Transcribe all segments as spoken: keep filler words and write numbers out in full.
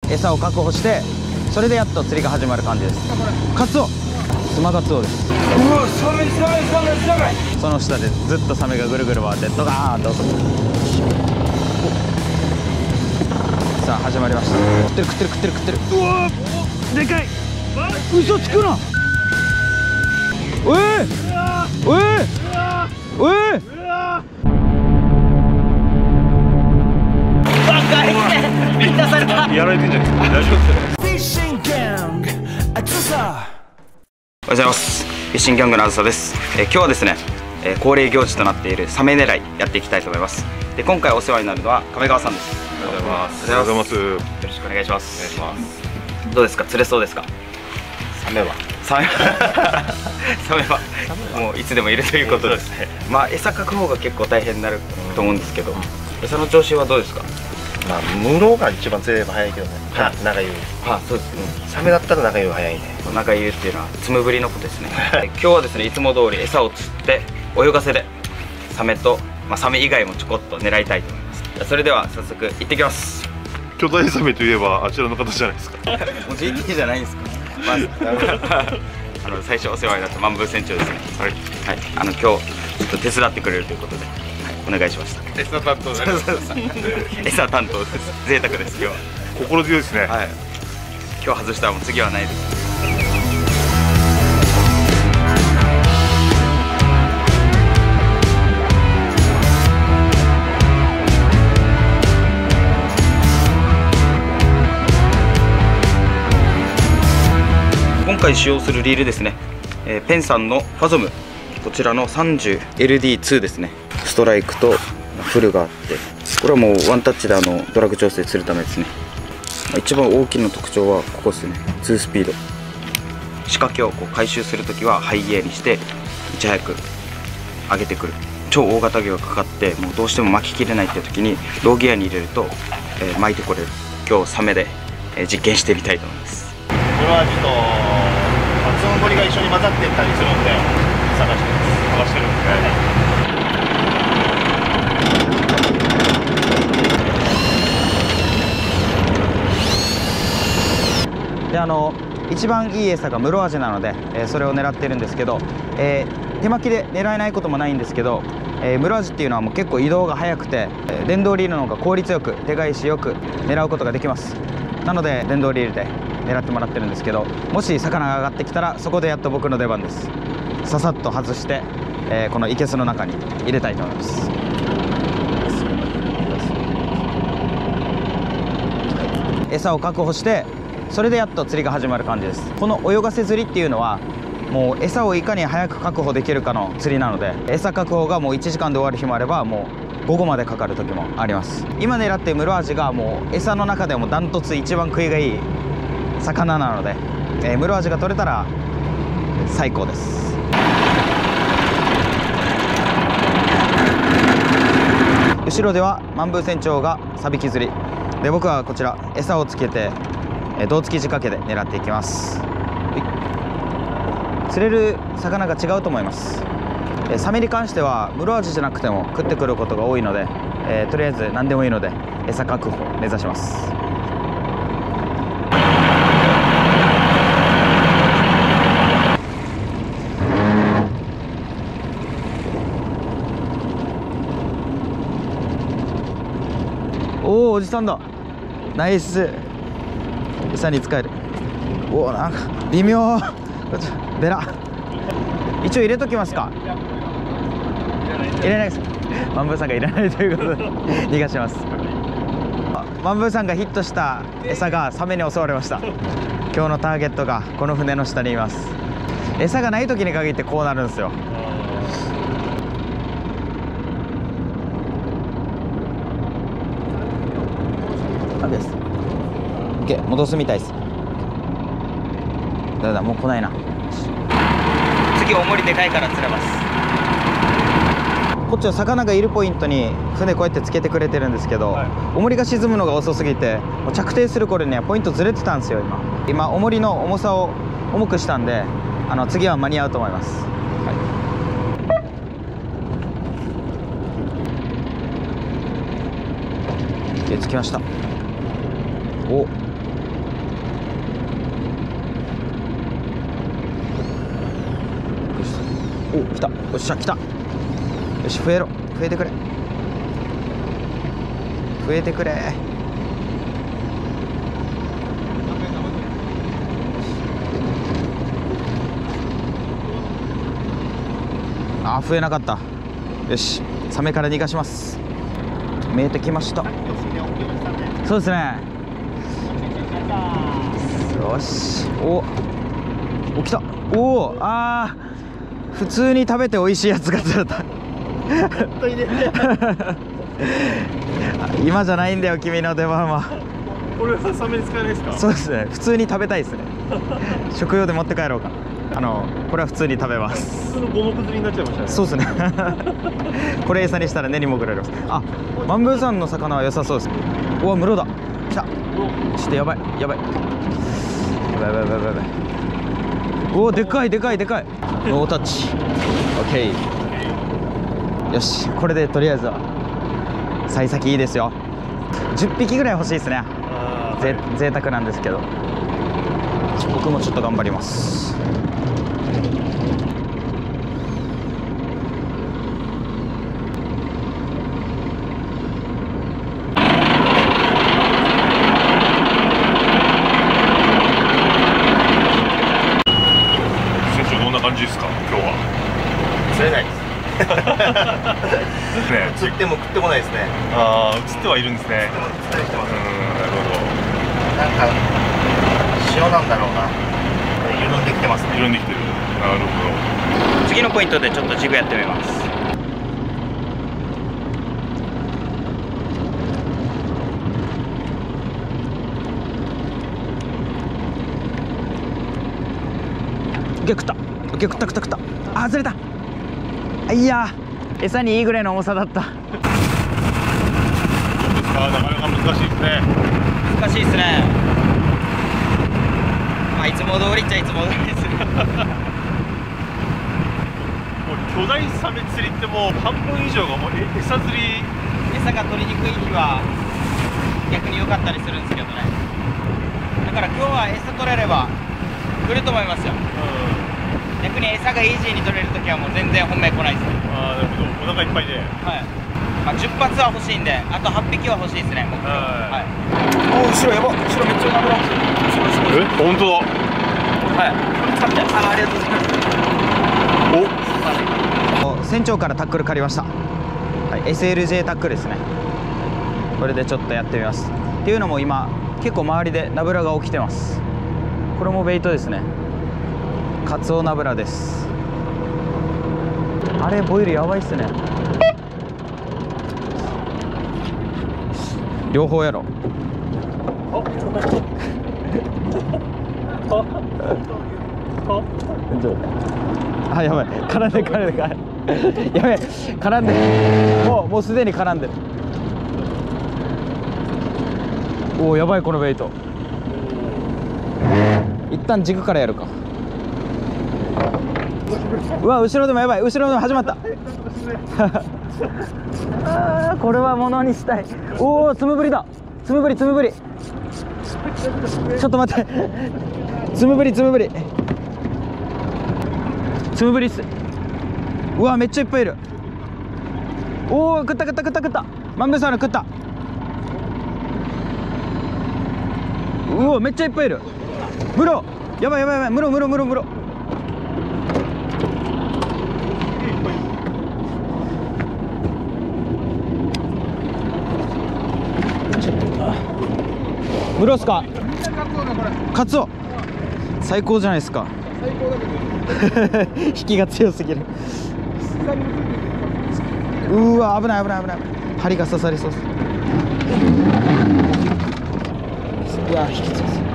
餌を確保して、それでやっと釣りが始まる感じです。カツオ、スマガツオです。うわ、サメサメサメサメ。その下でずっとサメがぐるぐる回ってドガーンと音。さあ始まりました。食ってる食ってる食ってる食ってる。うわでかい。嘘つくな。おいおいおい。 やられてんじゃないですか。大丈夫ですか。 おはようございます。フィッシングギャングのあずさです。えー、今日はですね、えー、恒例行事となっているサメ狙いやっていきたいと思います。で、今回お世話になるのは亀川さんです。 おはようございます。おはようございます。 よろしくお願いします。 お願いします。 どうですか、釣れそうですか。 サメはサメサメはもういつでもいるということですね。まあ餌確保が結構大変になると思うんですけど、餌の調子はどうですか。 まあ室が一番釣れれば早いけどね。は長湯。 あ、そうですね。 サメだったら長湯が早いね。 長湯っていうのはつむぶりのことですね。今日はですね、いつも通り餌を釣って泳がせでサメと、まあ、サメ以外もちょこっと狙いたいと思います。それでは早速行ってきます。 巨大ザメといえばあちらの方じゃないですか。 もう ジェーティー じゃないんですか。まずあの最初お世話になった万風船長ですね。はい、はい、あの今日ちょっと手伝ってくれるということで、はい、お願いしました。 餌担当です。 餌担当です。贅沢です。今日は心強いですね。 はい、今日外したらもう次はないです。今回使用するリールですね、えー、ペンさんのファゾム、こちらの さんじゅうエルディーツー ですね。ストライクとフルがあって、これはもうワンタッチであのドラッグ調整するためですね。一番大きな特徴はここですね。ツースピード。仕掛けをこう回収するときはハイギアにしていち早く上げてくる。超大型魚がかかってもうどうしても巻ききれないっていう時にローギアに入れると、えー、巻いてこれる。今日サメで、えー、実験してみたいと思います。 これはちょっとつむぶりが一緒に混ざってたりするんで探してます。探してるんで、であの一番いい餌がムロアジなので、えー、それを狙ってるんですけど、えー、手巻きで狙えないこともないんですけど、えー、ムロアジっていうのはもう結構移動が速くて、えー、電動リールの方が効率よく手返しよく狙うことができます。なので電動リールで狙ってもらってるんですけど、もし魚が上がってきたらそこでやっと僕の出番です。ささっと外して、えー、この生けすの中に入れたいと思います。餌を確保して、それでやっと釣りが始まる感じです。この泳がせ釣りっていうのはもう餌をいかに早く確保できるかの釣りなので、餌確保がもういちじかんで終わる日もあればもう午後までかかる時もあります。今狙っているムロアジがもう餌の中でもダントツ一番食いがいい魚なので、えー、ムロアジが取れたら最高です。後ろでは万風船長がサビキ釣りで、僕はこちら餌をつけて、えー、胴付き仕掛けで狙っていきます。釣れる魚が違うと思います。えー、サメに関してはムロアジじゃなくても食ってくることが多いので、えー、とりあえず何でもいいので餌確保を目指します。おお、おじさんだ。ナイス。餌に使える。おお、なんか微妙。こっちベラ一応入れときますか。入れないです。万風さんが入れないということで逃がします。万風さんがヒットした餌がサメに襲われました。今日のターゲットがこの船の下にいます。餌がない時に限ってこうなるんですよ。です。OK、戻すみたいです。だだ、もう来ないな。次おもりでかいから釣れます。こっちは魚がいるポイントに船こうやってつけてくれてるんですけど、はい、おもりが沈むのが遅すぎてもう着底する頃にはポイントずれてたんですよ。今今おもりの重さを重くしたんで、あの次は間に合うと思います。はい、で着きました。お、 お、来た。よっしゃ、来た。よし、増えろ。増えてくれ。増えてくれ。あ、増えなかった。よし、サメから逃がします。見えてきました。そうですね。よし。おお、来た。おお、あー、普通に食べて美味しいやつが釣れた。今じゃないんだよ、君の出番は。 これはサメに使えないですか？ そうですね、普通に食べたいですね。食用で持って帰ろうか。あのこれは普通に食べます。 普通の五目釣りになっちゃいましたね。 そうですね。これ餌にしたら根に潜られます。あ、マンブーさんの魚は良さそうです。おお、室だ。来た。ちょっとやばいやばいやばいやばいやばいやばい。おお、でかいでかいでかい。ノータッチ。オッケー。よし、これでとりあえずは幸先いいですよ。じゅっぴきぐらい欲しいですね。ぜ贅沢なんですけど、僕もちょっと頑張ります。 船長どんな感じですか今日は？ 釣れないです。 ね、 釣っても食ってこないですね。 ああ、映ってはいるんですね。 釣ったりしてます。 うん、なるほなんか塩なんだろうな。緩んできてますど。 ね。 緩んできてる。なるほど。 次のポイントでちょっとジグやってみます。オッケー、食った。オッケー、食った食った食った。あ、外れた。いやー、餌にいいぐらいの重さだった。 どうですか？なかなか難しいですね。 難しいですね。まあいつも通りっちゃいつも通りですね。 もう巨大サメ釣りってもう半分以上がもうえ餌釣り。 餌が取りにくい日は逆に良かったりするんですけどね。だから今日は餌取れれば来ると思いますよ。逆に餌がイージーに取れるときはもう全然本命来ないですね。 ああ、なるほど。お腹いっぱいで。 はい。まあじゅっ発は欲しいんで、あとはっぴきは欲しいですね。目標。 はい。 おお、後ろやば。後ろめっちゃ油。 え、本当だ。 はい。あ、ありがとうございます。お。船長からタックル借りました。はい、エスエルジェー タックルですね。これでちょっとやってみます。っていうのも今結構周りでナブラが起きてます。これもベイトですね。カツオナブラです。あれボイルやばいっすね。両方やろ。あ、やばい、絡んで絡んで絡んでやべえ、絡んでもうもうすでに絡んでる。おお、やばいこのベイト。一旦軸からやるか。うわ、後ろでもやばい、後ろでも始まったあー、これはものにしたい。おお、つむぶりだ。つむぶりつむぶり。ちょっと待って、つむぶりつむぶりつむぶりっす。うわ、めっちゃいっぱいいる。おお、食った食った食った食った。マンブーサーの食った。うわ、めっちゃいっぱいいる。ムロ、やばいやばいやばい、ムロムロムロムロ。ムロっすか？カツオ最高じゃないですか。引きが強すぎる。うわ、危ない危ない危ない。針が刺さりそうです。いや、引き強すぎる。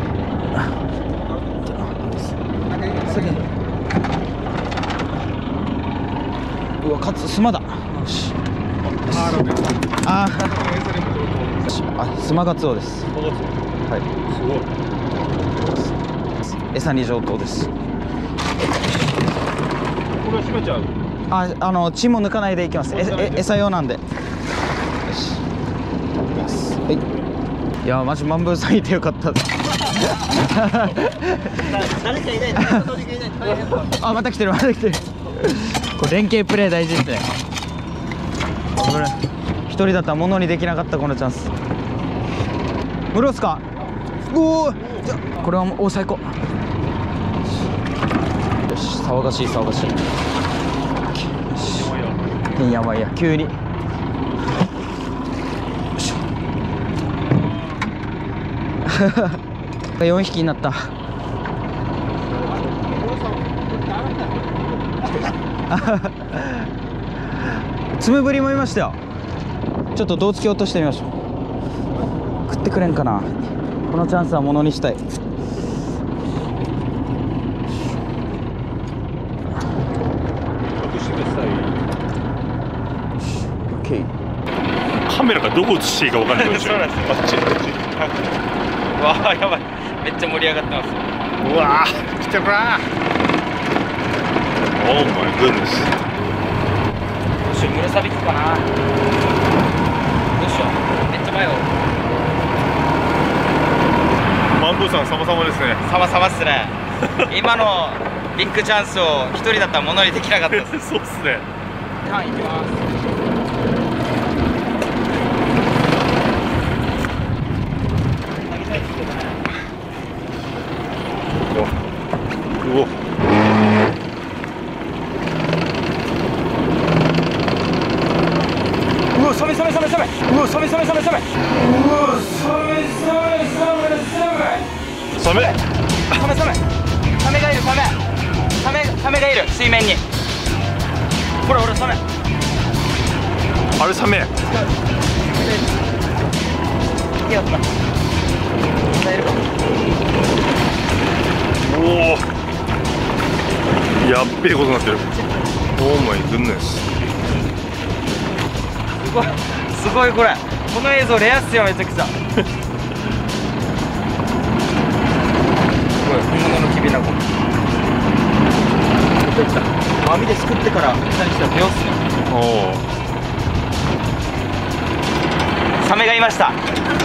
うわ、カツスマだ。よし。ああ、あ、スマガツオです。はい。すごい。餌に上等です。 これは閉めちゃう。 あ、あの血も抜かないでいきます。え、え、餌用なんで。よし。はい。いや、マジマンブーさんいてよかったです。 誰かいない、誰か取りがいない、大変だ。 あ、また来てる、また来てる。 これ連携プレー大事ですね。これ一人だったらものにできなかったこのチャンス。ムロスか。おお、これはもうお最高。よし、騒がしい騒がしい。よし、てんやばいや急に。よしよんひきになった。つむぶりもいましたよ。ちょっと胴つき落としてみましょう。食ってくれんかな。このチャンスはものにしたい。 カメラがどこ映していいか分かんない。そうなんですよ。こっちこっち。 わあ、やばい、めっちゃ盛り上がってます。 うわー、来てるな。オーマイグッネス。 どうしよう、ムラサビキかな。どうしよう、めっちゃ迷う。 マンゴーさん様々ですね。 様々っすね。今のビッグチャンスを一人だったらものにできなかったです。 そうっすね。 ターンいきます。 うお。 うわ、サメサメサメサメ。うわ、サメサメサメサメ。うわ、サメサメサメサメ。 サメ。 サメサメ。サメがいる、サメ。サメサメがいる、水面に。ほらほら、サメ。 あれサメ。 やった。いるか。 おお。やっべえことになってる。オーマイグッネス。 すごい、すごいこれ。この映像レアっすよ、めちゃくちゃ。すごい、本物のキビナゴ。網ですくってから下にしたら出ようっすね。 おお。 サメがいました。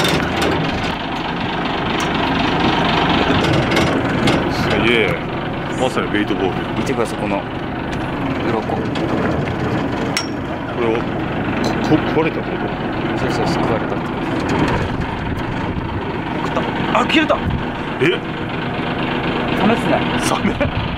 すげえ。まさにベイトボール。 見てください、この鱗。 これをこ壊れたってこと？ そうそう、救われたってこと。食った。あ、切れた。 え？ サメっすね。 サメ？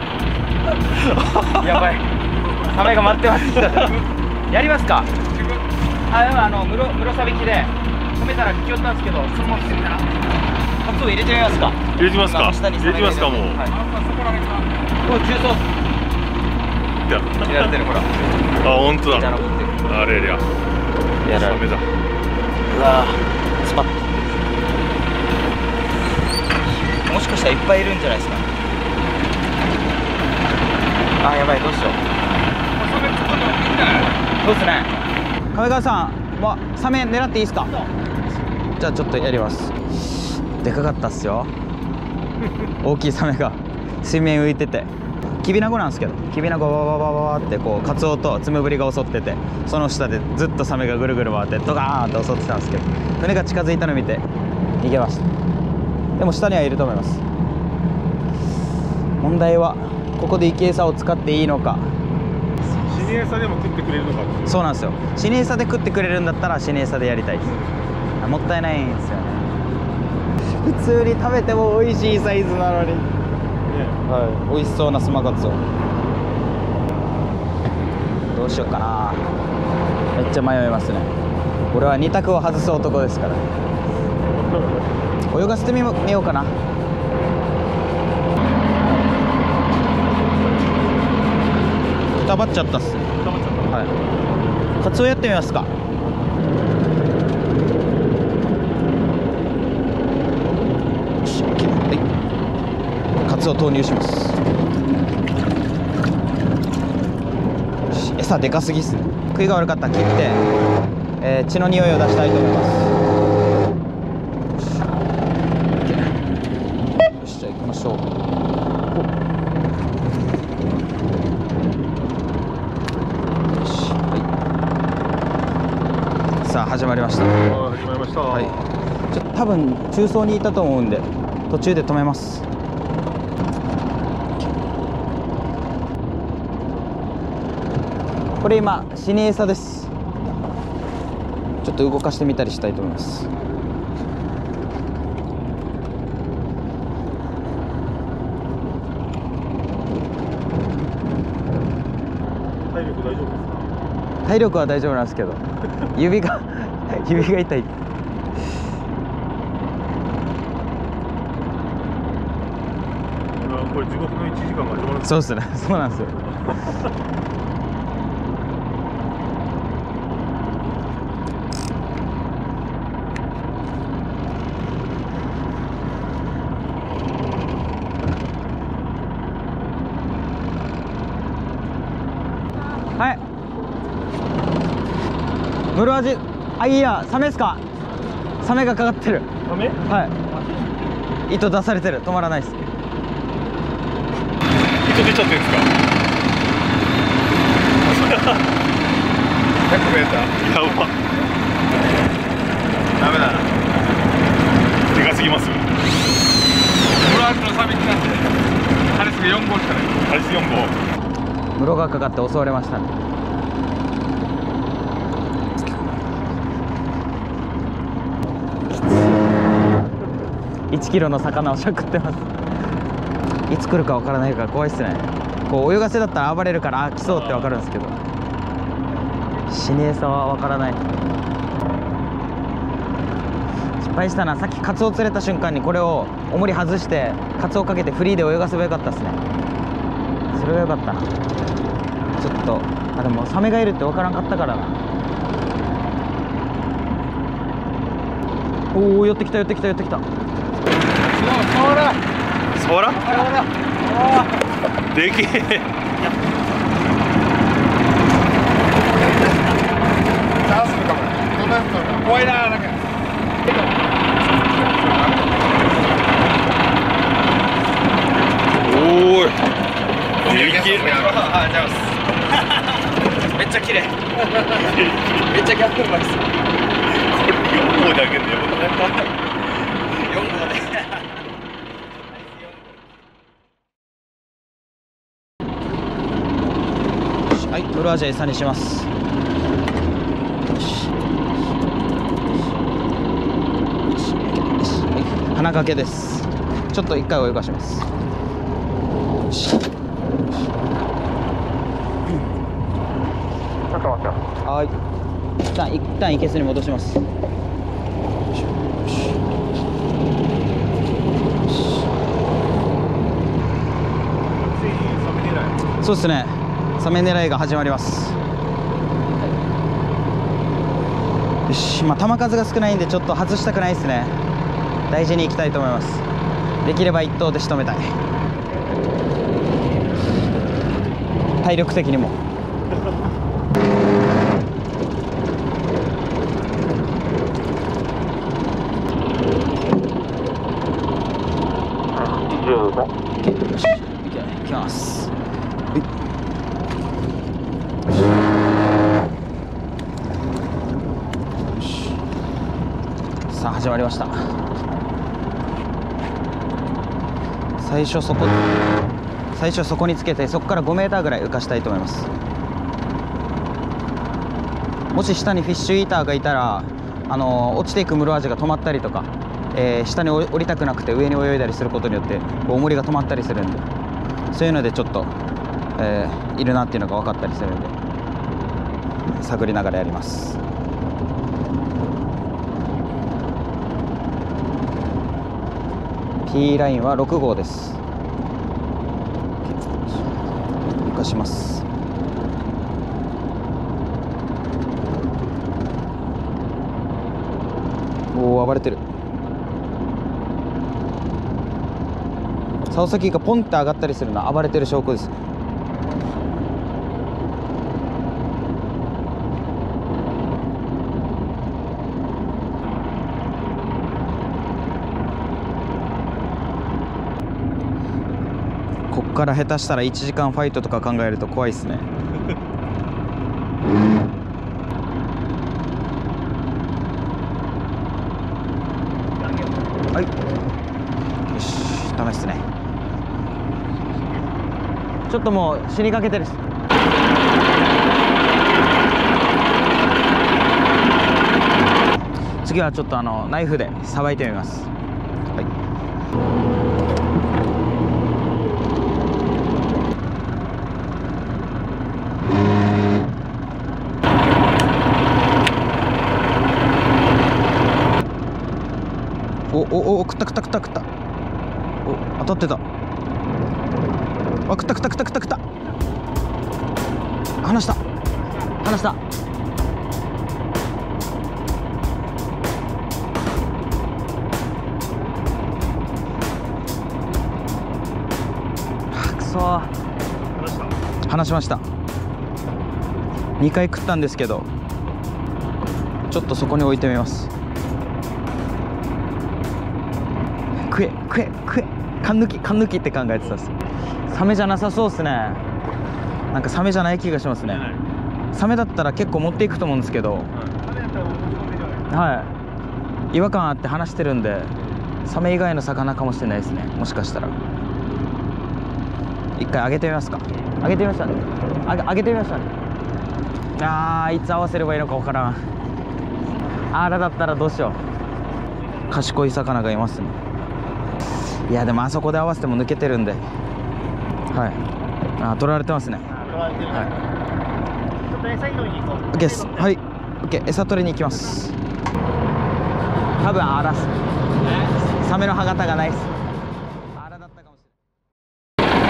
やばい。サメが待ってます。やりますか。あ、でもあのムロムロサビキで止めたら聞き寄ったんですけど、そのまま来てみたら。カツオ入れてみますか。 入れてみますか。入れてみますかもう。 はい。これ重曹。やってるほら。 あ、本当だ。あれりゃ。 やられる。 サメだ。 うわー、スパッ。もしかしたらいっぱいいるんじゃないですか。あ、やばい、どうしよう。そうですね。亀川さん、ま、サメ狙っていいですか。じゃあちょっとやります。でかかったっすよ。大きいサメが水面浮いてて、キビナゴなんですけど、キビナゴバババババってこうカツオとつむぶりが襲ってて、その下でずっとサメがぐるぐる回ってドカーンと襲ってたんですけど、船が近づいたのを見て逃げました。でも下にはいると思います。問題はここで生き餌を使っていいのか。 死に餌でも食ってくれるのか。 そうなんですよ。死に餌で食ってくれるんだったら死に餌でやりたいです。あ、もったいないんですよね。普通に食べても美味しいサイズなのに、ね、はい、美味しそうなスマカツオ。どうしようかな。めっちゃ迷いますね。俺は二択を外す男ですから。泳がせてみようかな。くたばっちゃったっす。はい。カツオやってみますか。はい。カツオ投入します。餌でかすぎっすね。食いが悪かったら切って、えー、血の匂いを出したいと思います。よし、じゃあ行きましょう。さあ始まりました。 始まりました。 はい。ちょっと多分中層にいたと思うんで途中で止めます。 これ今死に餌です。ちょっと動かしてみたりしたいと思います。 体力大丈夫ですか？ 体力は大丈夫なんですけど指が指が痛い。 これ地獄のいちじかんが始まる。 そうですね、そうなんですよ。はい。室味、あ、いいや、サメですか。サメがかかってる。 サメ？ はい。糸出されてる、止まらないです。 糸出ちゃってるんですか？ひゃくメーター。やば。ダメだな。でかすぎます。フランスのサメ来たんで、ハリスがよん号しかない。ハリスよん号。 室がかかって襲われましたね。いちキロの魚をしゃくってます。いつ来るかわからないから怖いっすね。こう泳がせだったら暴れるから、あ、来そうってわかるんですけど、死に餌はわからない。失敗したな。さっきカツオ釣れた瞬間にこれを重り外してカツオかけてフリーで泳がせばよかったっすね。それがよかったな。ちょっと、あ、でもサメがいるってわからんかったからな。おお、寄ってきた寄ってきた寄ってきた。 そらそらでけえ。怖いな、なんか。おーい。でけえ。 めっちゃ綺麗。めっちゃギャップうまいっす。 これよん号であげるのよ。 よん号で。はい、室味餌にします。鼻掛けです。ちょっと一回泳がします。 ちょっと待ってよ。 はい、一旦一旦いけすに戻します。そうですね、サメ狙いが始まります。よし、まあ球数が少ないんでちょっと外したくないですね。大事にいきたいと思います。できれば一投で仕留めたい。体力的にも。 にじゅうご。 よし、いきます。さあ始まりました。最初そこ最初そこにつけて、そこからごメーターぐらい浮かしたいと思います。もし下にフィッシュイーターがいたら、あのー、落ちていく室味が止まったりとか、えー、下に降りたくなくて上に泳いだりすることによってこう重りが止まったりするんで、そういうのでちょっと、えー、いるなっていうのが分かったりするんで、探りながらやります。P ラインはろく号です。浮かします。おお、暴れてる。竿先がポンって上がったりするのは暴れてる証拠です。こっから下手したらいちじかんファイトとか考えると怖いですね。はい、よし、ダメですね。ちょっともう死にかけてるし。 次はちょっとあのナイフでさばいてみます。はい。おおお、食った食った食った食った。お、当たってた。あ、食った食った食った食った食った。離した離した。くそー、離しました。にかい食ったんですけど、ちょっとそこに置いてみます。食え食え食え、缶抜き缶抜きって考えてたんです。サメじゃなさそうっすね。なんかサメじゃない気がしますね。サメだったら結構持っていくと思うんですけど、はい、違和感あって話してるんで、サメ以外の魚かもしれないですね、もしかしたら。一回上げてみますか。上げてみましたね。上げ、上げてみましたね。あー、いつ合わせればいいのかわからん。あらだったらどうしよう。賢い魚がいますね。いやでもあそこで合わせても抜けてるんで、はい、あ、取られてますね。はい、OK です。はい、 OK、 餌取りに行きます。多分あらすサメの歯型がないっす。あらだったかもしれない。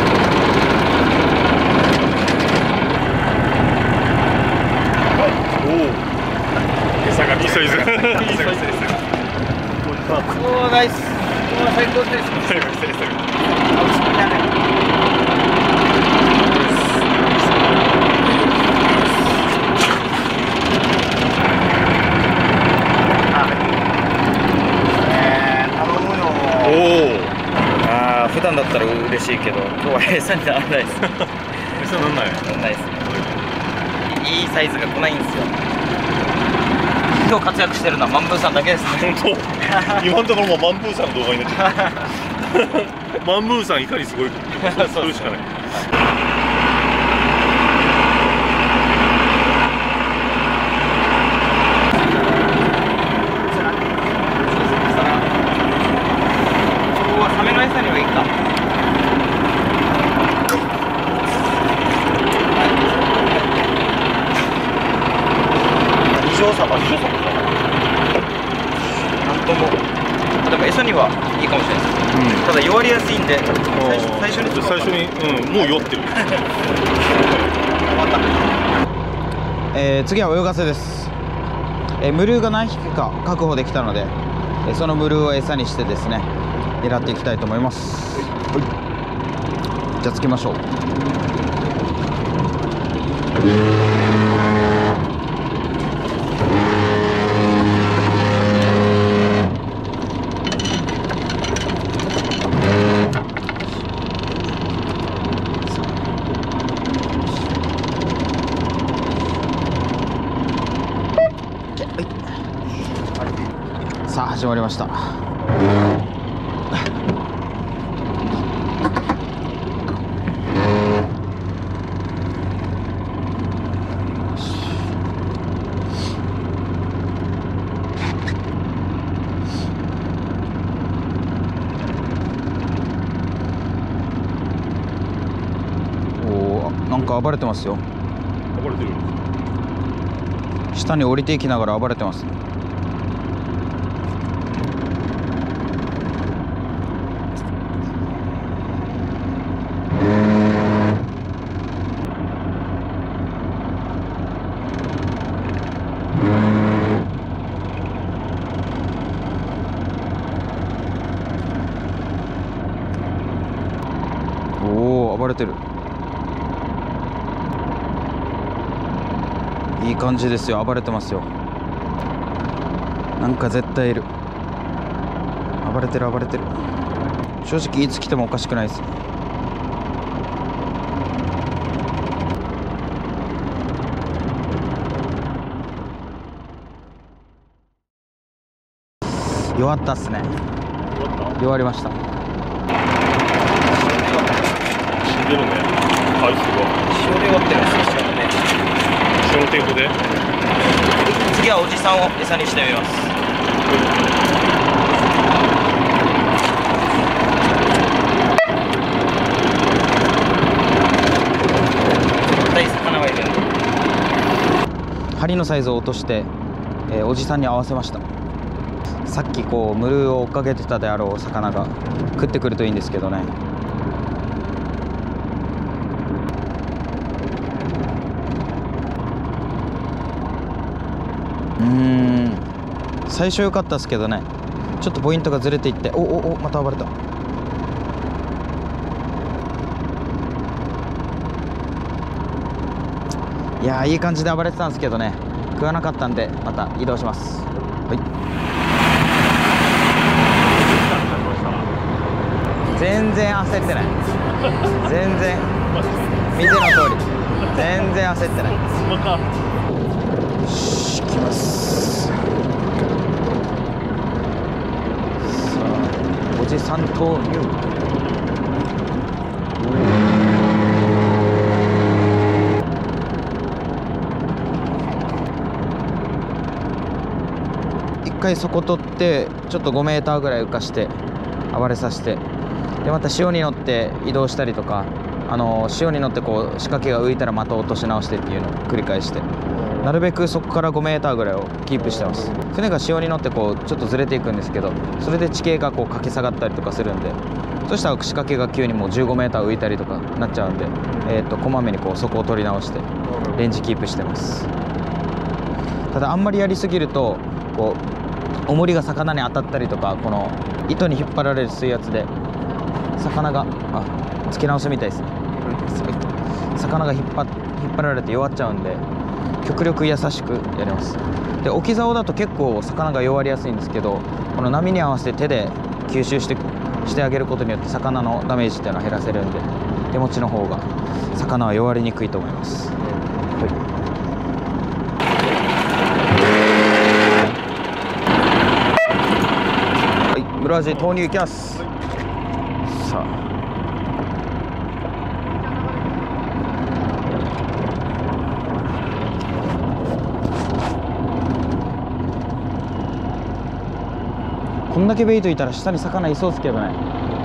おお、餌がみそいず。 おお、ナイス。最高です。 最高です。 おお、ああ、普段だったら嬉しいけど、今日は餌にならないです。 餌なんない。 なんないですね。いいサイズが来ないんですよ。今日活躍してるのはマンブーさんだけですね。 本当。今のところもうマンブーさんの動画になっちゃう。マンブーさんいかにすごいか。それしかない。 サメの餌にはいいか。二条サバ、二条サバ。なんとも。でも餌にはいいかもしれないです。うん、ただ弱りやすいんで、最初に最初に、うん、もう酔ってる。 えー、次は泳がせです。えー、ムルーが何匹か確保できたので、えー、そのムルーを餌にしてですね、狙っていきたいと思います。はい、じゃあつけましょう。さあ始まりました。なんか暴れてますよ。 暴れてる。 下に降りていきながら暴れてます。おお、暴れてる。いい感じですよ。暴れてますよ。なんか絶対いる。暴れてる暴れてる。正直いつ来てもおかしくないです。弱ったっすね。弱りました。 死んでるね。あいつが塩で弱ってるんですよ。塩のね。 塩の抵抗で。 次はおじさんを餌にしてみます。 大魚はいるんで。針のサイズを落として、えー、おじさんに合わせました。さっきこうムルーを追っかけてたであろう魚が食ってくるといいんですけどね。うーん、最初良かったですけどね、ちょっとポイントがずれていって、おおお、また暴れた。いやー、いい感じで暴れてたんですけどね、食わなかったんでまた移動します。はい、全然焦ってない全然見ての通り全然焦ってない。よし、行きます。さあ、おじさん投入。一回そこ取ってちょっとごメーターぐらい浮かして暴れさせて、でまた潮に乗って移動したりとか、あの潮に乗ってこう仕掛けが浮いたらまた落とし直してっていうのを繰り返して、なるべくそこからごメーターぐらいをキープしてます。船が潮に乗ってこうちょっとずれていくんですけど、それで地形がこう駆け下がったりとかするんで、そしたら仕掛けが急にもうじゅうごメーター浮いたりとかなっちゃうんで、えー、とこまめにこうそこを取り直してレンジキープしてます。ただあんまりやりすぎるとこう重りが魚に当たったりとか、この糸に引っ張られる水圧で魚があつけ直すみたいですね。魚が引っ張引っ張られて弱っちゃうんで、極力優しくやります。で置き竿だと結構魚が弱りやすいんですけど、この波に合わせて手で吸収してしてあげることによって魚のダメージっていうのは減らせるんで、手持ちの方が魚は弱りにくいと思います。はい、ムラージ投入いきます。さあ、こんだけベイトいたら下に魚いそうですけどね。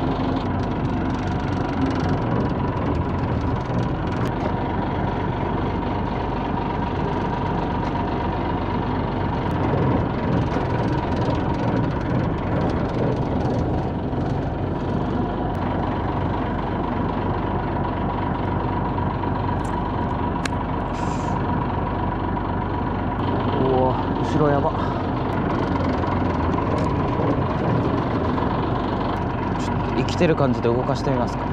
後ろやば。ちょっと生きてる感じで動かしてみますか。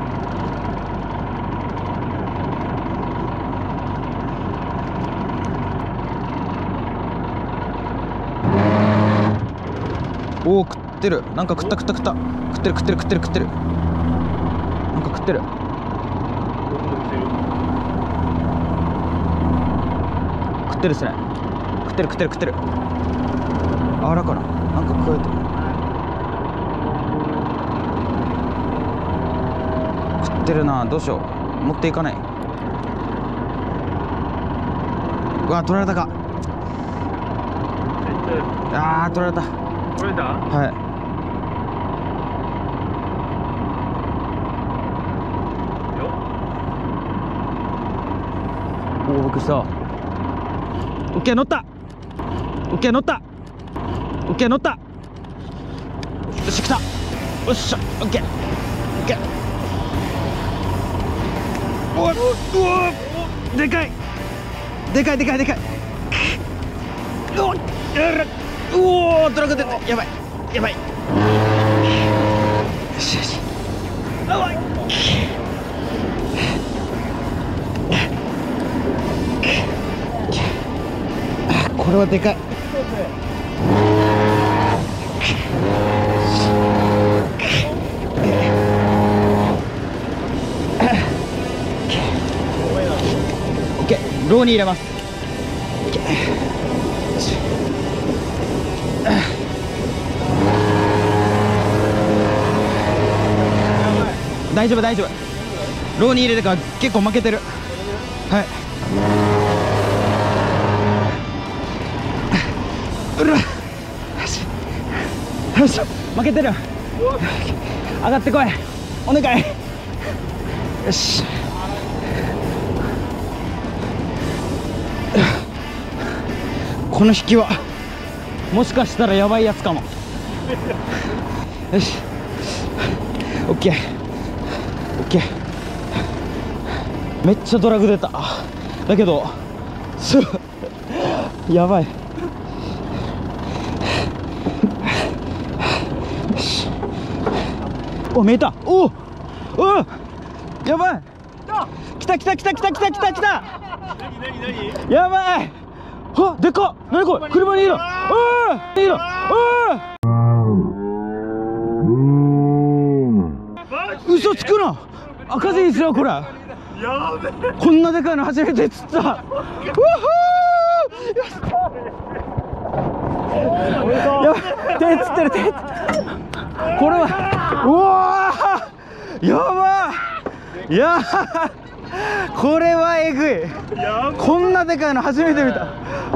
おお、食ってる。なんか食った食った食った食ってる食ってる食ってる食ってるなんか食ってる。食ってるっすね。食ってる食ってる食ってる。あらかな、なんか食えてる。食ってるな。どうしよう、持っていかない。うわ、取られたか。あー、取られた。 取れた？ はい。おお、びっくりした。オッケー、乗った。オッケー、乗った。オッケー、乗った。よし、来た。よっしゃ、オッケー。オッケー。おっ、うわ、でかい。でかい、でかい、でかい。おっ、やら。うおー、ドラゴン出た。やばい。やばい。よしよし。やばい。これはでかい。オッケー、ローに入れます。オッケー。大丈夫大丈夫。ローに入れてから結構負けてる。はい。うら。よし。 よし、負けてる。上がってこい、お願い。よし、この引きはもしかしたらやばいやつかも。よし、オッケーオッケー。めっちゃドラグ出た。だけどすやばい。お、見えた。おお、お、やばい。来た来た来た来た来た来た来た。やばい。あ、でかっ。何これ、車にいる。おー、いる。おー、嘘つくな。赤字にするわこれ。こんなでかいの初めて釣った。うわやばい、手釣ってる、手。これはうわー、やばい。いやー、これはえぐい。こんなでかいの初めて見た。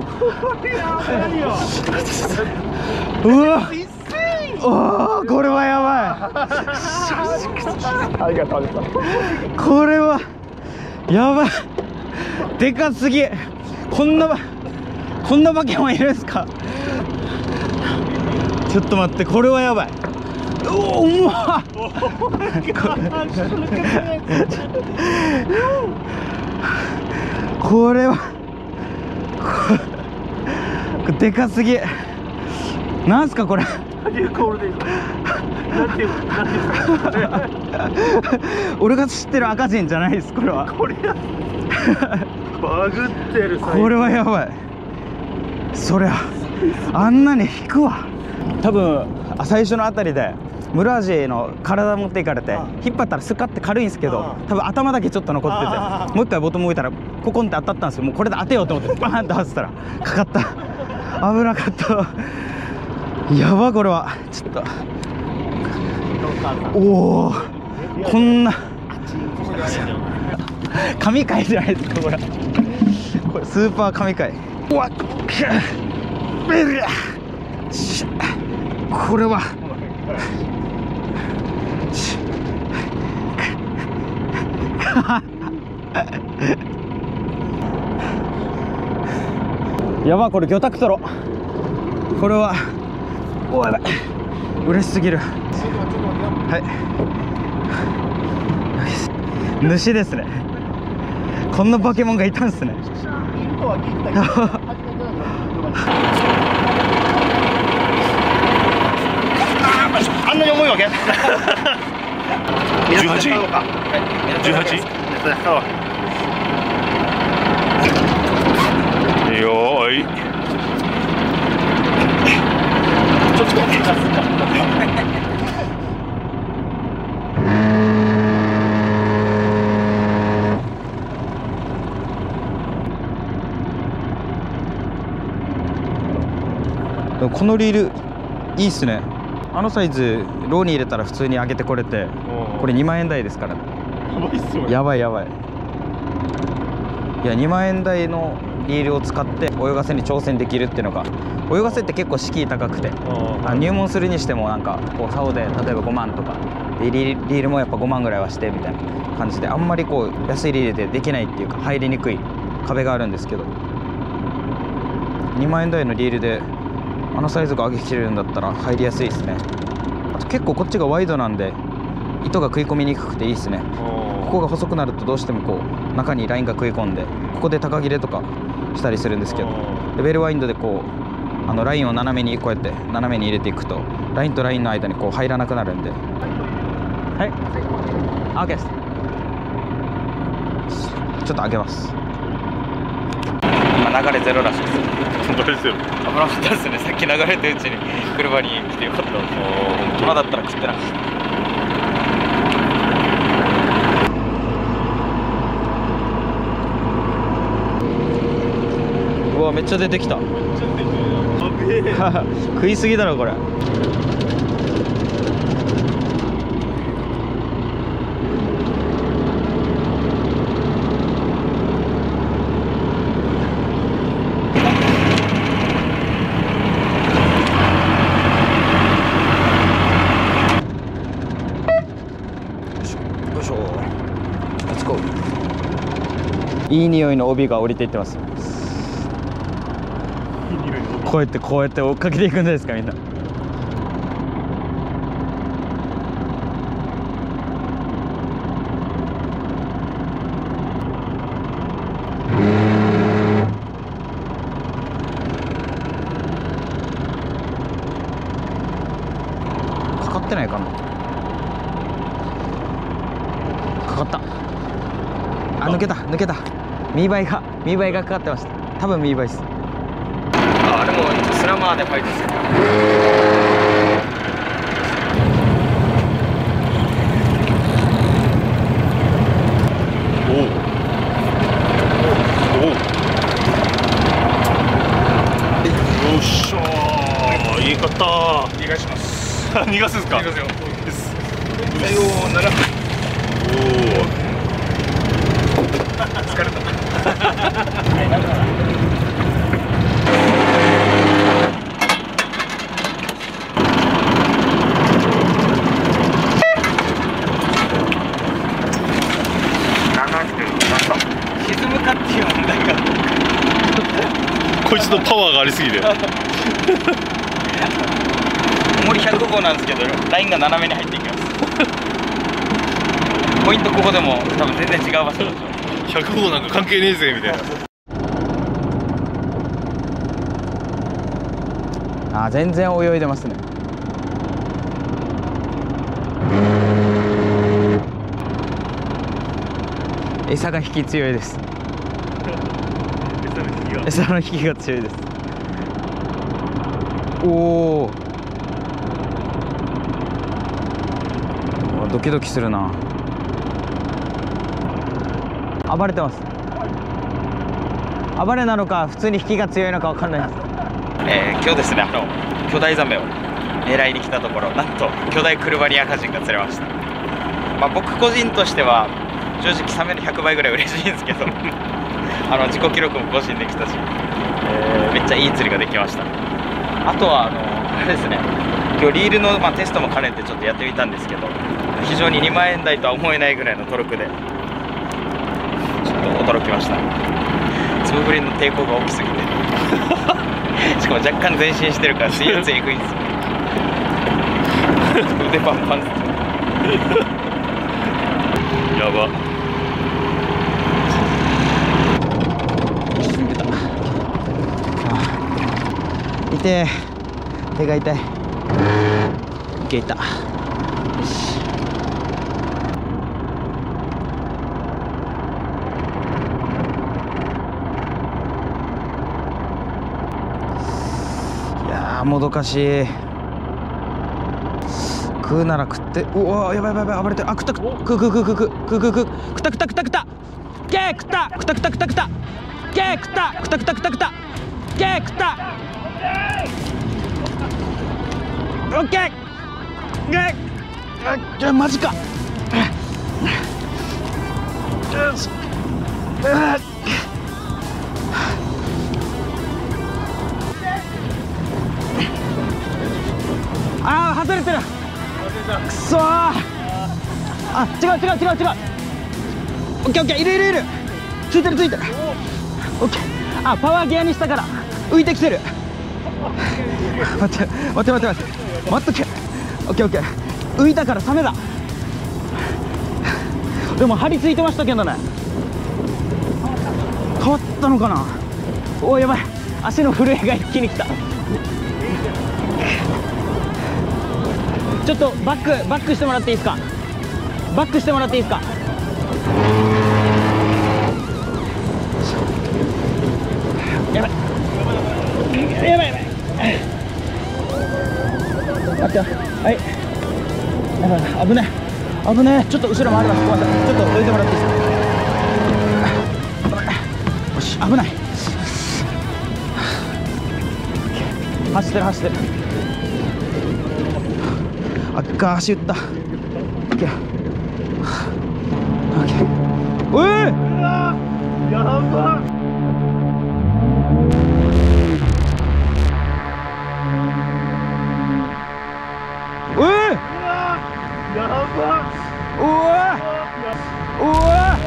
うわ、おー、これはやばい。これはやばい、でかすぎ。こんなこんなバケモンいるんですか。ちょっと待って、これはやばい。おお、うまっ。これはこれでかすぎ。なんすかこれ。俺が知ってる赤字じゃないです、これは。これバグってる。これはやばい。そりゃあんなに引くわ。多分最初のあたりでムラージェの体持っていかれて引っ張ったらスカって軽いんですけど、多分頭だけちょっと残ってて、もう一回ボトム置いたらココンって当たったんですよ。もうこれで当てようと思ってバーンって外したらかかった。危なかった。やば、これはちょっと。おお、こんな神回じゃないですかこれ。これスーパー神回。うわっ、これはやば、これ魚拓トロ。これはお、やばい、嬉しすぎる。はい、主ですね。こんなバケモンがいたんですね。 あんなに重いわけ。 十八？十八？いいよーい。 ちょっと怪我するか。 このリールいいっすね。あのサイズローに入れたら普通に上げてこれて、これにまんえん台ですから。やばいやばい。いや、にまんえん台のリールを使って泳がせに挑戦できるっていうのが、泳がせって結構敷居高くて、あ入門するにしてもなんかこう竿で例えばごまんとかで、リールもやっぱごまんぐらいはしてみたいな感じで、あんまりこう安いリールでできないっていうか入りにくい壁があるんですけど、にまんえん台のリールであのサイズが上げきれるんだったら入りやすいですね。あと結構こっちがワイドなんで糸が食い込みにくくていいですね。ここが細くなるとどうしてもこう中にラインが食い込んで、ここで高切れとかしたりするんですけど、レベルワインドでこうあのラインを斜めにこうやって斜めに入れていくと、ラインとラインの間にこう入らなくなるんで。はい、オーケーです。ちょっと上げます。今流れゼロらしいです。 本当ですよ。 危なかったですね。さっき流れてうちに車に来てよかった。今だったら食ってなかった。うわ、めっちゃ出てきた。食いすぎだろこれ。 よいしょ。レッツゴー。いい匂いの帯が降りていってます。こうやってこうやって追っかけていくんですかみんな。かかってないかな。かかった。あ、抜けた抜けた。ミーバイがミーバイがかかってました。多分ミーバイです。あ、でもスラマーでファイトしてる。おおおお、よっしゃー、いいかったー。 逃がします。 逃がすんすか。 逃がすよ。 さようなら。おお、 疲れた。 沈むかっていう問題がこいつのパワーがありすぎて。 重りひゃくごなんですけど、ラインが斜めに入っていきます。ポイントここでも多分全然違う場所だと。 ひゃくごなんか関係ねえぜみたいな。 あ、全然泳いでますね。餌が引き強いです。餌の引きが強いです。おお、ドキドキするな。暴れてます。暴れなのか普通に引きが強いのかわかんないです。えー、今日ですね、あの巨大ザメを狙いに来たところ、なんと巨大クルバリアカジンが釣れました。まあ、僕個人としては正直サメのひゃくばいぐらい嬉しいんですけどあの自己記録も更新できたし、えー、めっちゃいい釣りができました。あとはあのあれですね、今日リールの、まあ、テストも兼ねてちょっとやってみたんですけど、非常ににまんえん台とは思えないぐらいのトルクでちょっと驚きました。つぶ振りの抵抗が大きすぎてしかも若干前進してるから水圧えぐいんですよ腕パンパンですやば。 沈んでた。痛え、手が痛い。いけた。よし。いやー、もどかしい。食うなら食って。うわー、やばいやばいやばい、暴れてる。あ、食った食った食う食う食う食う食う食う食う食った食った食った食ったゲー食った食った食った食った食ったゲー食った食った食った食った食ったゲー食ったオッケーゲーじゃマジか。よし、あー、外れてる。くそー。あ、違う違う違う違う。オッケーオッケー、いるいるいる。ついてるついてる。オッケー。あ、パワーギアにしたから浮いてきてる。待って待って待って待って待っとけ。オッケーオッケー、浮いたからサメだ。でも張り付いてましたけどね。変わったのかな。おお、やばい、足の震えが一気にきた。ちょっとバックバックしてもらっていいですか。バックしてもらっていいですか。やばいやばいやばい。待ってよ。はい、やばい、危ない危ない。ちょっと後ろ回ります。ごめんなさい、ちょっとどいてもらっていいですか。よし、危ない。走ってる走ってる。あっか、足打った。オッケー。おい、やば。おい、やば。おい。 うわ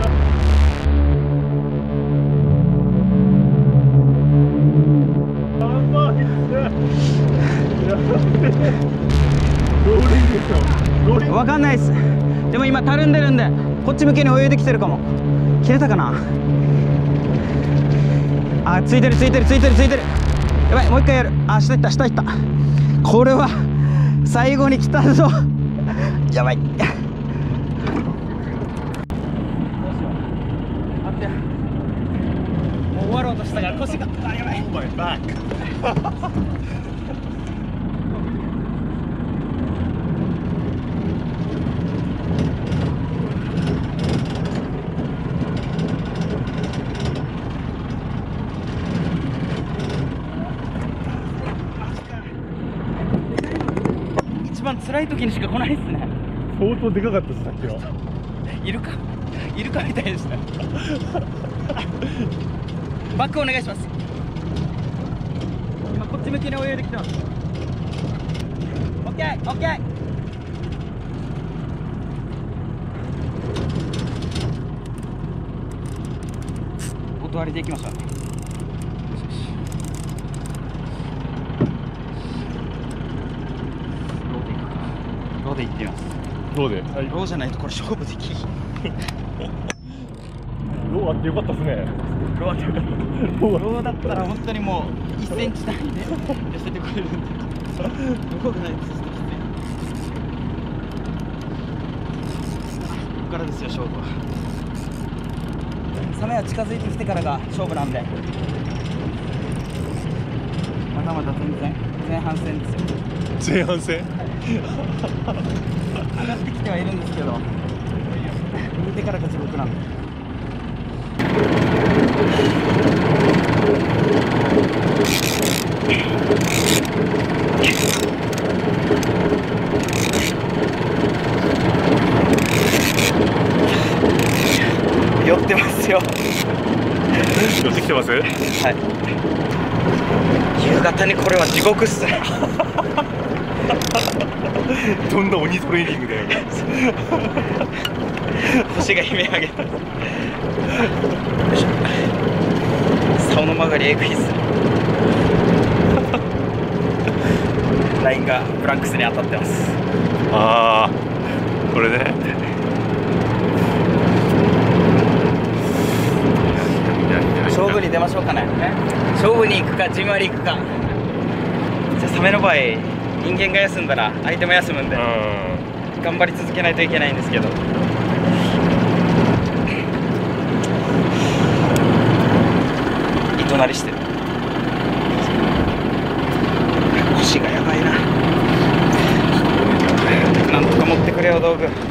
わかんないっす。でも今たるんでるんでこっち向きに泳いできてるかも。切れたかなあ、ついてるついてるついてるついてる。やばい、もう一回やる。あ、下いった下いった。これは最後に来たぞ。やばい。どうしよう。待って。もう終わろうとしたから腰が。あ、やばい。一番辛い時にしか来ないっすね。 相当でかかったです、さっきは。 イルカイルカみたいでした。バックお願いします。今こっち向きに泳いできてます。オッケーオッケー。音割りでいきましょうね。ローで行ってみます。 ローで、 はい、ローじゃないとこれ勝負できん。 ローあってよかったですね。 ローあってよかった。ローだったら本当にもういっセンチ単位で寄せてくれるんで。ローがないとちょっときつい。ここからですよ勝負は。サメは近づいてきてからが勝負なんで。まだまだ全然前半戦ですよ。 前半戦上がってきてはいるんですけど、見てからが地獄なんで。寄ってますよ。 寄ってきてます。はい。 夕方にこれは地獄っすね。 どんな鬼トレーニングだよ。 星が悲鳴上げた。竿の曲がりエグいっす。ラインがブランクスに当たってます。 ああ、これね。 勝負に出ましょうかね。勝負に行くかじんわり行くか。じゃあサメの場合人間が休んだら相手も休むんで、頑張り続けないといけないんですけど、糸なりしてる。腰がやばいな。なんとか持ってくれよ道具。も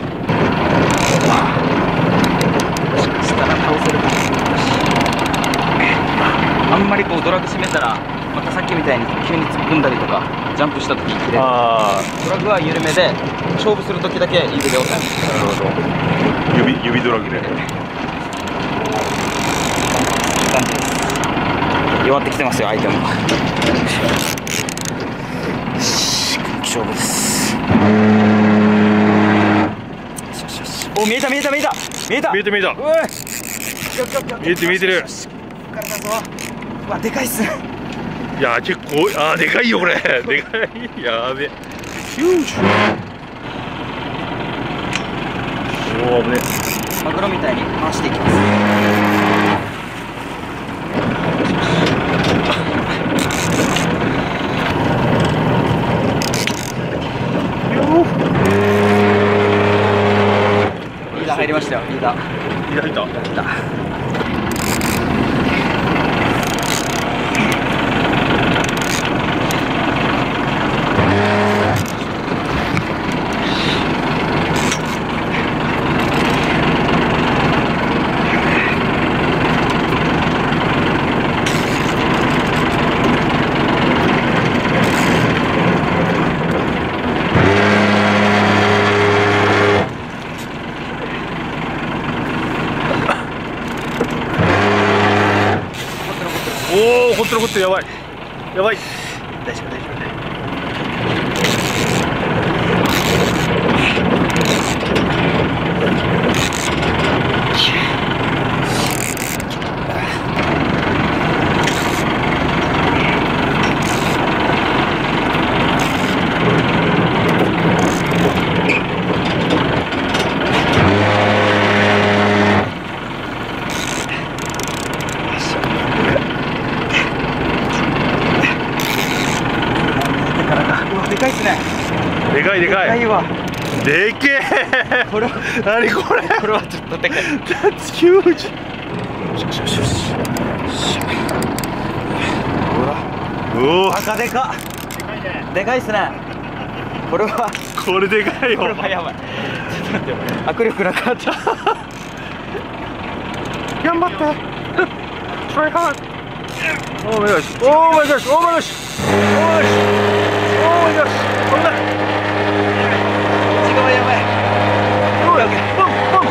しかしたら倒せるかもしれないし、あんまりこうドラグ締めたらまたさっきみたいに急に突っ込んだりとかジャンプした時に切れる。ドラグは緩めで勝負する時だけ指で押さえます。 なるほど。指指ドラグで。 いい感じです。弱ってきてますよ相手も。よし、勝負です。お、見えた見えた見えた見えた見えた見えた。 うわ、 見えて見えてる。 こっからだぞ。うわ、でかいっすね。 いや結構、あーでかいよこれ。でかい。やべ。ヒュージ。おお、危ね。 マグロみたいに回していきます。リーダー入りましたよ。リーダー。 リーダー入った。 入った。 おお、ほってるほってる、やばいやばい。 大丈夫大丈夫。 いでかいでかいわ。 でけえ。 これは何これ。 これはちょっとでかい。 That's huge。 よしよしよしよし。ほら。 おお。 赤でかっ。でかいっすね。これはこれでかいよ。 これはやばい。ちょっと待って、握力なくなっちゃう。 頑張って。Try hard。Oh my gosh。Oh my gosh。Oh my gosh。Oh my gosh。こんな。 内側やばい。オッケー。ポンポン。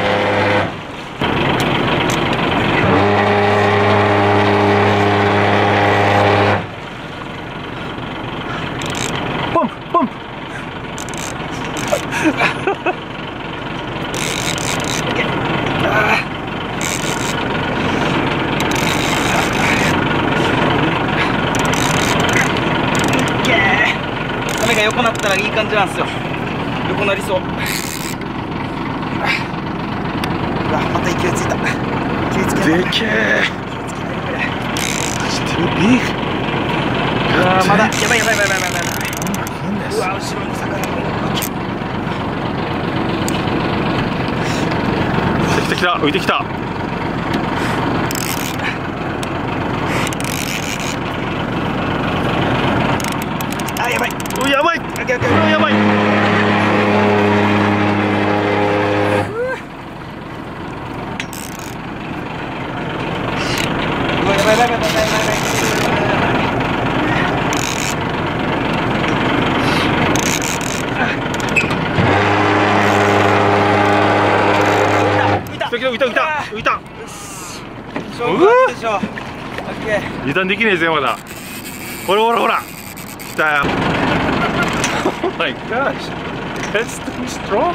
ポンポン。 雨が横なったらいい感じなんですよ。横なりそう。うわ、また勢いついた。勢いつけない。 でけえ。Still big。 うわ、まだやばいやばいやばいやばいやばい。うわ、後ろに魚が。 来た来た浮いてきた。 あ、やばい。 おやばい。 オッケーオッケー。 やばい。 うわ、やばいやばいやばいやばいやばいやばい。 浮いた浮いた浮いた浮いた。 勝負はでしょ。オッケー。 油断できねえぜまだ。ほらほらほら。来たよ。Oh my gosh. That's too strong.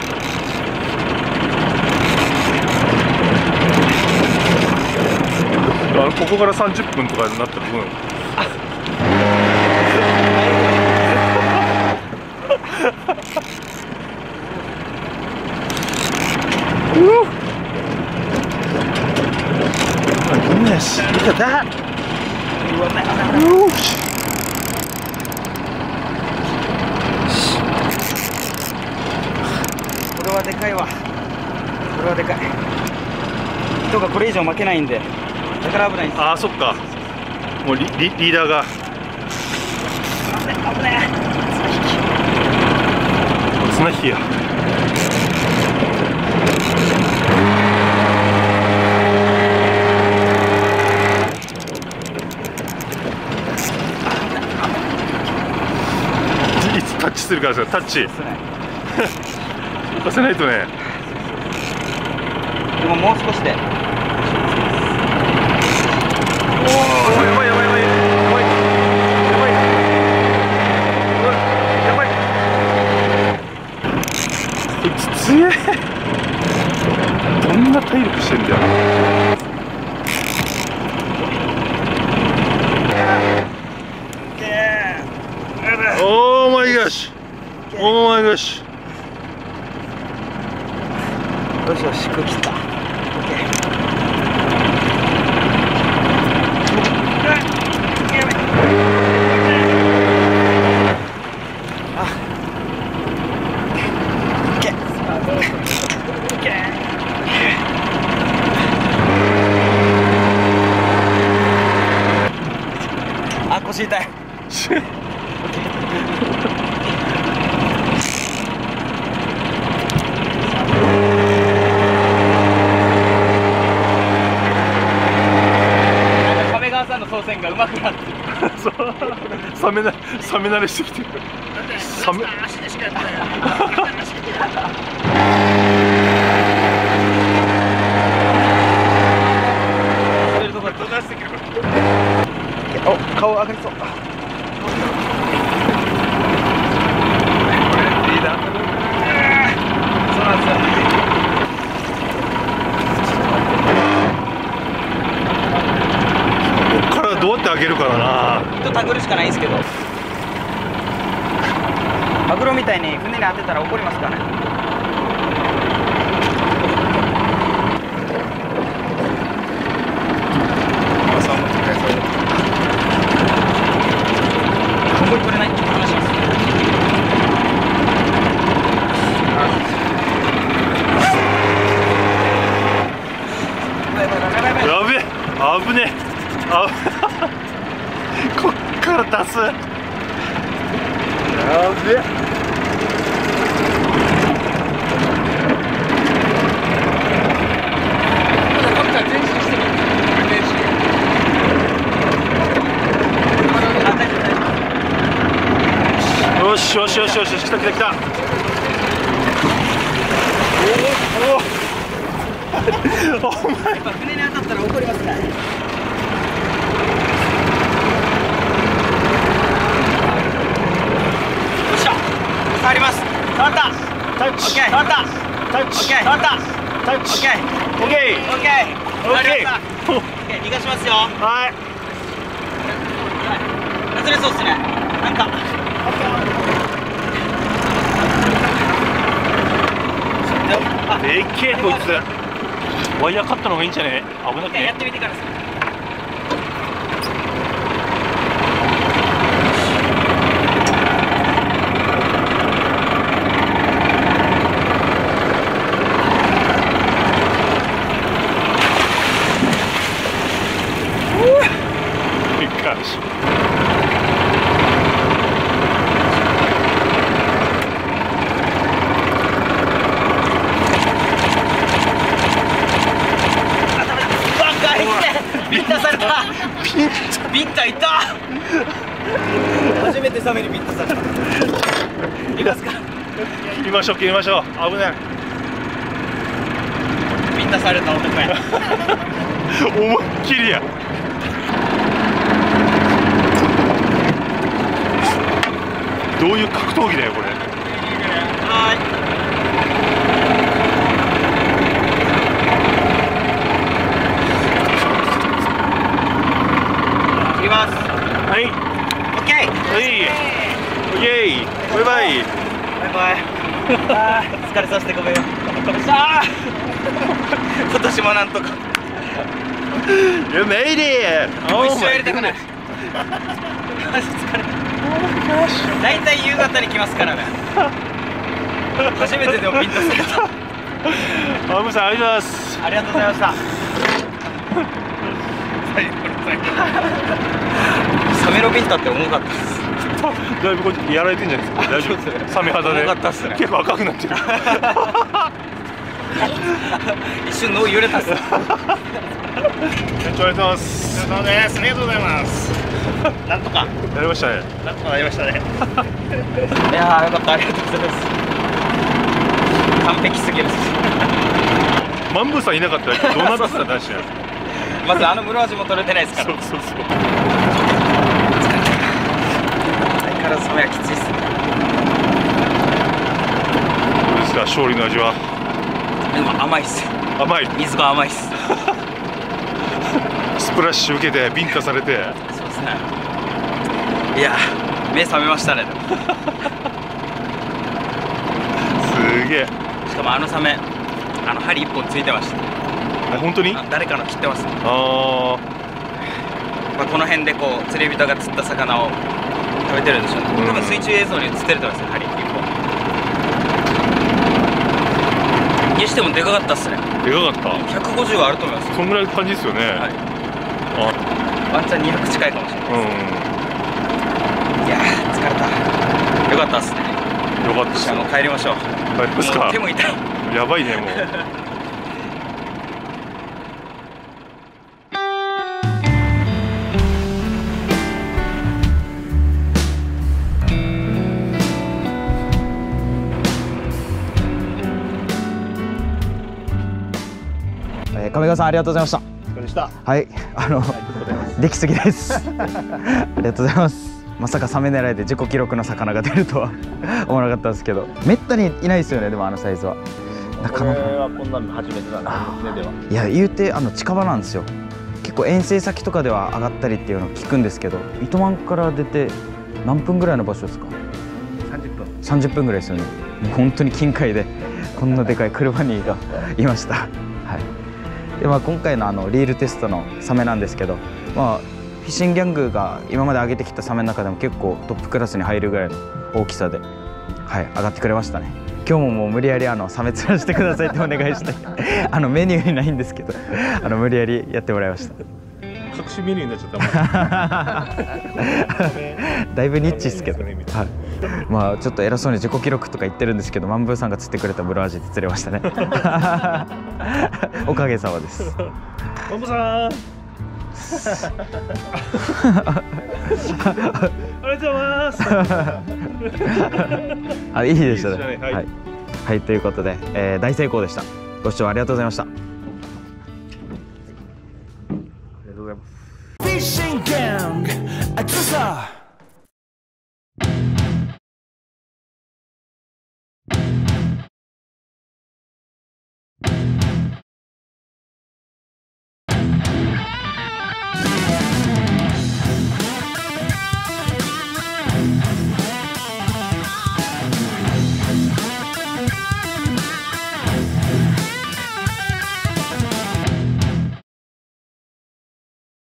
あのここからさんじゅっぷんとかになったら分。My goodness, look at that! Whoosh. これはでかいわ。これはでかい。人がこれ以上負けないんで、だから危ないんです。 ああ、そっか。もうリリリーダーが。 危ねえ。 綱引きや。いつタッチするからですよ、タッチ。押せないとね。 でももう少しで。 おお、やばいやばいやばいやばいやばいやばい。こいつ強え。どんな体力してんだよ。オーマイガッシュ。オーマイガッシュ。 よしよし、空気切った。オッケー。あ、オッケー。オッケー。あ、腰痛い。亀川さんの操船が上手くなってる。 そう、サメな、サメ慣れしてきてる。サメ。 足でしかやってないよ。 滑るとこだった。お、顔上がりそう。 リーダー。 そうなんですよ。 こっからどうやって上げるからな。 糸たぐるしかないんですけど、マグロみたいに船に当てたら怒りますからね。 朝も使えそう。 今後取れないって話します。 危ねえ。あこっから出す。やべえ。よしよしよしよし、来た来た来た。おおおお前船に当たったら怒りますね。よっしゃ、触ります。触った。 タッチ。 オッケー。触った。 タッチ。 オッケー。触った。 タッチ。 オッケー。 オッケー。 オッケー。 オッケー。 オッケー。逃がしますよ。 はい。 外れそうっすね。なんか。 でっけえこいつ。ワイヤーカットの方がいいんじゃね？危なくね。 やってみてからです。 いい感じ。 ビンタされた。ビンタいった。初めてサメにビンタされた。いますか。 切りましょう切りましょう。危ない。 ビンタされた男や。 思いっきりや。どういう格闘技だよこれ。 はい。 はい。 オッケー。 はい。オッケー。バイバイ。 バイバイ。あー疲れさせてごめんよ。さあ。今年もなんとか。 You made it. もう一生やりたくない。マジ疲れた。だいたい夕方に来ますからね。初めてでもビンタされた。 アムさんありがとうございます。 ありがとうございました。サメのビンタって重かったです。 だいぶこっちやられてんじゃないですか。大丈夫ですね。サメ肌で。 重かったっすね。 結構赤くなってる。 一瞬脳揺れたっす。 めっちゃありがとうございます。 お疲れ様です。ありがとうございます。なんとかやりましたね。 なんとかなりましたね。いやーよかった、ありがとうございます。完璧すぎる。 マンブーさんいなかったらどうなってたらしいや。 まずあの室味も取れてないですから。 そうそうそう。 相変わらずサメはきついっすね。 どうですか勝利の味は。 でも甘いっす。 甘い。 水が甘いっす。 スプラッシュ受けてビンタされて。 そうですね。いや目覚めましたね。 すげえ。 しかもあのサメあの針一本ついてました。 本当に？ 誰かの切ってます。 ああ。 まあこの辺でこう釣り人が釣った魚を食べてるんでしょうね。多分水中映像に映ってると思いますよ、針一本。にしてもでかかったっすね。 でかかった。 ひゃくごじゅうはあると思います。 そんぐらいの感じですよね。 はい。 あ、 ワンチャンにひゃく近いかもしれない。 うん。 いやー疲れた。よかったっすね。 よかったっす。 じゃあもう帰りましょう。 帰りますか。 もう手も痛い。 やばいねもう。 亀川さんありがとうございました。 お疲れでした。 はい、あのできすぎです。ありがとうございます。まさかサメ狙いで自己記録の魚が出るとは思わなかったんですけど、めったにいないですよね。でもあのサイズはなかなか。 これはこんなの初めてだな。船では。 いや言うてあの近場なんですよ。結構遠征先とかでは上がったりっていうのを聞くんですけど、糸満から出て何分ぐらいの場所ですか？ さんじゅっぷん。 さんじゅっぷんぐらいですよね。もう本当に近海でこんなでかいクルバニーがいました。はい。でまあ、今回のあのリールテストのサメなんですけど、まあ、フィッシングギャングが今まで上げてきたサメの中でも結構トップクラスに入るぐらいの大きさで、はい、上がってくれましたね。今日ももう無理やりあのサメ釣らせてくださいってお願いしてあのメニューにないんですけどあの無理やりやってもらいました。 隠しメニューになっちゃった。 だいぶニッチですけど、はい、まあちょっと偉そうに自己記録とか言ってるんですけど、マンブーさんが釣ってくれたブルアジで釣れましたね。おかげさまです。 マンブーさんありがとうございます。 あ、いいでしたね。 いいですね、はい、 はい、はい、ということで、えー、大成功でした。ご視聴ありがとうございました。ありがとうございます。